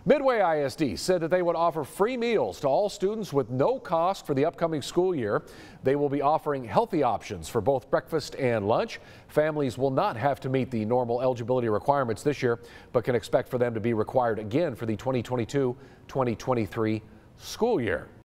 Midway ISD said that they would offer free meals to all students with no cost for the upcoming school year. They will be offering healthy options for both breakfast and lunch. Families will not have to meet the normal eligibility requirements this year, but can expect for them to be required again for the 2022-2023 school year.